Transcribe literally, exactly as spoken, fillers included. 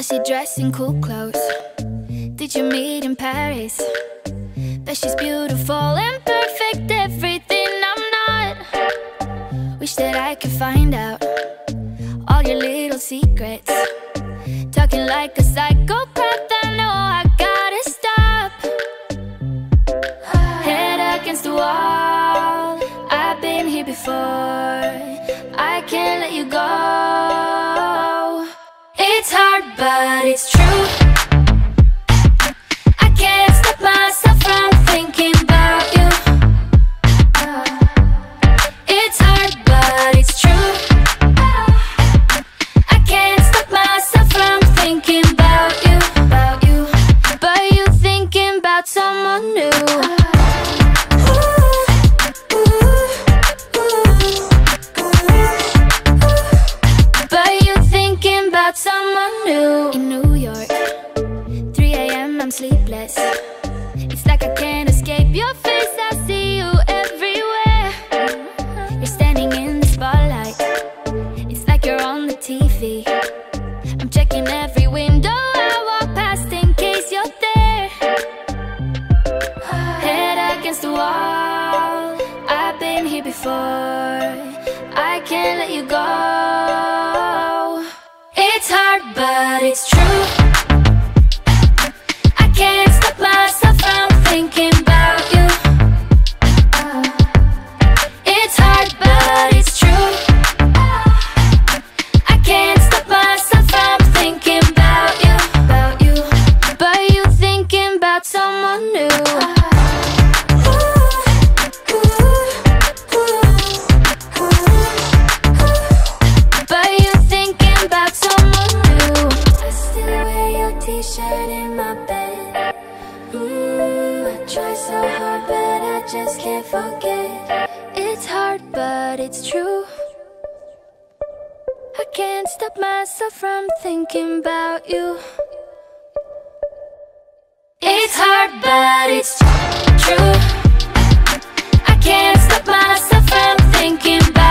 Does she dress in cool clothes? Did you meet in Paris? That she's beautiful and perfect, everything I'm not. Wish that I could find out all your little secrets. Talking like a psychopath, I know I gotta stop. Head against the wall, I've been here before. I can't let you go. It's hard, but it's true. I can't stop myself from thinking about you. It's hard, but it's true. I can't stop myself from thinking about you, about you. But you thinking about someone new. Someone new. In New York, three A M I'm sleepless. It's like I can't escape your face, I see you everywhere. You're standing in the spotlight, it's like you're on the T V. I'm checking every window I walk past in case you're there. Head against the wall, I've been here before. I can't let you go. It's hard, but it's true. I can't stop myself from thinking about you. It's hard, but it's true. I can't stop myself from thinking about you, about you. But you thinking about someone new. T-shirt in my bed. Ooh, I try so hard, but I just can't forget. It's hard, but it's true. I can't stop myself from thinking about you. It's hard, but it's true. I can't stop myself from thinking about you.